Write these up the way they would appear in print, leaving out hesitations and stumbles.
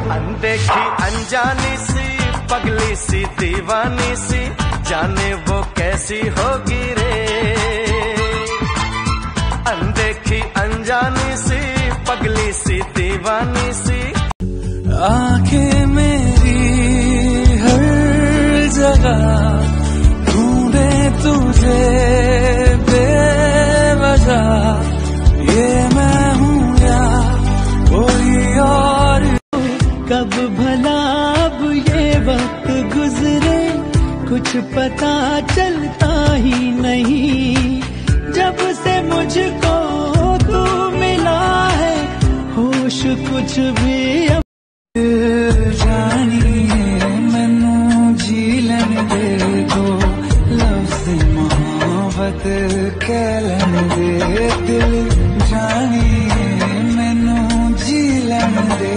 अनदेखी अनजानी सी पगली सी दीवानी सी, जाने वो कैसी होगी रे। अनदेखी अनजानी सी पगली सी दीवानी सी। आंखें मेरी हर जगह ढूंढे तुझे बेवजह, ये मैं हूँ या कोई और। कब भला अब ये वक्त गुजरे, कुछ पता चलता ही नहीं। जब से मुझको तू मिला है, होश कुछ भी जानिए मैनू जी लैन दे दो, लफ्ज़ मोहब्बत कह लैन दे दिल। जानिए मैनू जी लैन दे।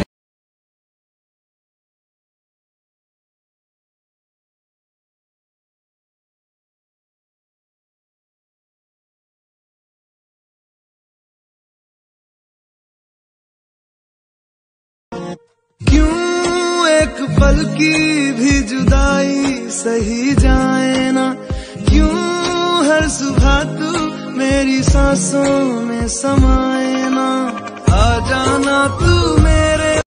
क्यों एक पल की भी जुदाई सही जाए ना, क्यों हर सुबह तू मेरी सांसों में समाए ना। आ जाना तू मेरे